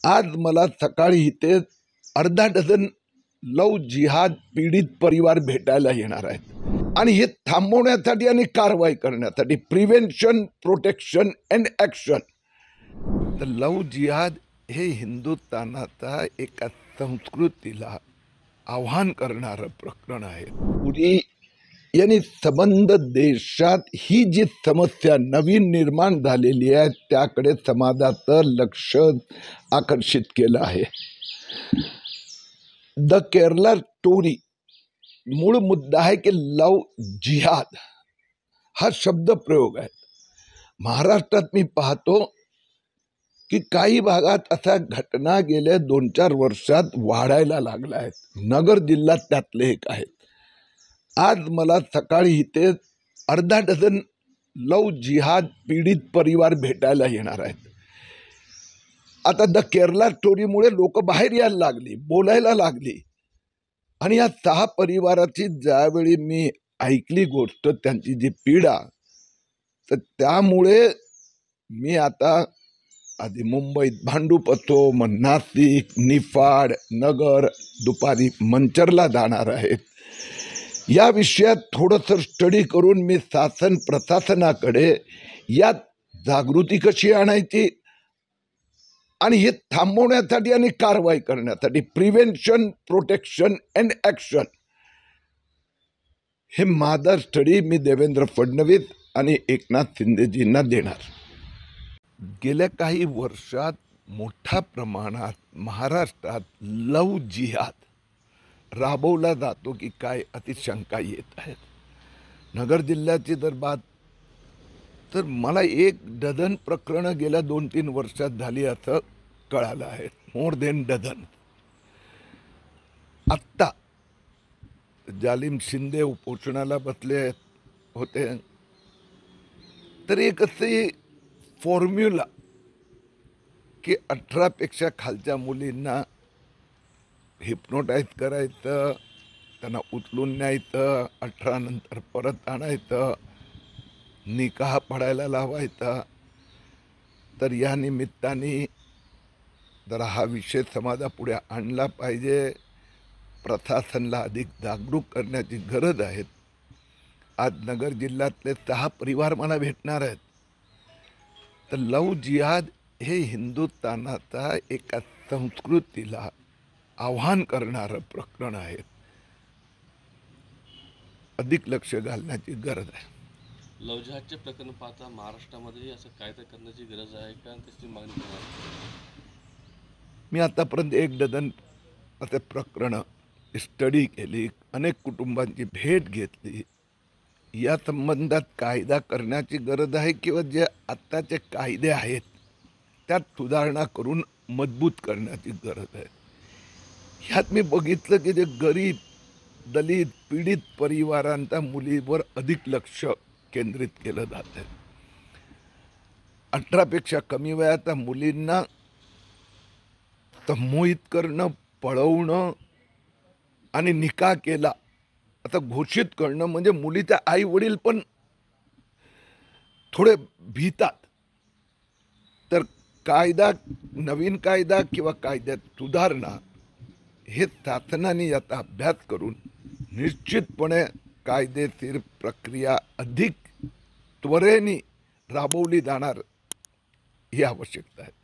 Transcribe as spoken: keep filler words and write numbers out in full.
आज मला सकाळी इथे अर्धा डझन लव जिहाद पीडित परिवार भेटायला येणार आहेत आणि हे थांबवण्यासाठी आणि कारवाई करण्यासाठी प्रिव्हेन्शन, प्रोटेक्शन अँड ॲक्शन. तर लव जिहाद हे हिंदुस्थानाचा एका संस्कृतीला आव्हान करणारं प्रकरण आहे. पुरी यांनी संबंध देशात ही जी समस्या नवीन निर्माण झालेली आहे त्याकडे समाजाचं लक्ष आकर्षित केलं आहे. द केरला स्टोरी मूळ मुद्दा आहे की लव जिहाद हा शब्द प्रयोग आहे. महाराष्ट्रात मी पाहतो की काही भागात अशा घटना गेल्या दोन चार वर्षात वाढायला लागल्या आहेत. नगर जिल्हा त्यातले एक आहेत. आज मला सकाळी इथे अर्धा डझन लव जिहाद पीडित परिवार भेटायला येणार आहेत. आता द केरला स्टोरीमुळे लोक बाहेर यायला लागली, बोलायला लागली आणि या सहा परिवाराची ज्यावेळी मी ऐकली गोष्ट, त्यांची जी पीडा, तर त्यामुळे मी आता आधी मुंबईत भांडूप असो, मग नाशिक, निफाड, नगर, दुपारी मंचरला जाणार आहेत. या विषयात थोडंसं स्टडी करून मी शासन प्रशासनाकडे यात जागृती कशी आणायची आणि हे थांबवण्यासाठी आणि कारवाई करण्यासाठी प्रिव्हेन्शन, प्रोटेक्शन अँड ॲक्शन हे माझा स्टडी मी देवेंद्र फडणवीस आणि एकनाथ शिंदेजींना देणार. गेल्या काही वर्षात मोठ्या प्रमाणात महाराष्ट्रात लव जिहाद राबवला जातो की काय अति शंका येत आहेत. नगर जिल्ह्याची जर बात, तर मला एक डझन प्रकरणं गेल्या दोन तीन वर्षात झाली असं कळालं आहे. More than dozen. आत्ता जालिम शिंदे उपोषणाला बसले होते, तर एक असे फॉर्म्युला की अठरापेक्षा खालच्या मुलींना हिप्नोटाईज करायचं, त्यांना उचलून न्यायचं, अठरा नंतर परत आणायचं, निकाह पडायला लावायचा. तर या निमित्ताने जरा हा विषय समाजापुढे आणला पाहिजे. प्रशासनाला अधिक जागरूक करण्याची गरज आहे. आज नगर जिल्ह्यातले सहा परिवार मला भेटणार आहेत. तर लव जिहाद हे हिंदुस्थानाचा एका संस्कृतीला आव्हान करणारं प्रकरण आहे. अधिक लक्ष घालण्याची गरज आहे. लव जिहादचे प्रकरण पाहता महाराष्ट्रामध्ये असं कायदा करण्याची गरज आहे का, त्याची मागणी करणार? मी आतापर्यंत एक डझन असे प्रकरणं स्टडी केली, अनेक कुटुंबांची भेट घेतली. या संबंधात कायदा करण्याची गरज आहे किंवा जे आत्ताचे कायदे आहेत त्यात सुधारणा करून मजबूत करण्याची गरज आहे. ह्यात मी बघितलं की जे गरीब, दलित, पीडित परिवारांच्या मुलीवर अधिक लक्ष केंद्रित केलं जात आहे. अठरापेक्षा कमी वयाच्या मुलींना संमोहित करणं, पळवणं आणि निकाह केला आता घोषित करणं म्हणजे मुलीचे आई वडील पण थोडे भीतात. तर कायदा, नवीन कायदा किंवा कायद्यात सुधारणा हे शासनाने याचा अभ्यास करून निश्चितपणे कायदेशीर प्रक्रिया अधिक त्वरेने राबवली जाणार ही आवश्यकता आहे.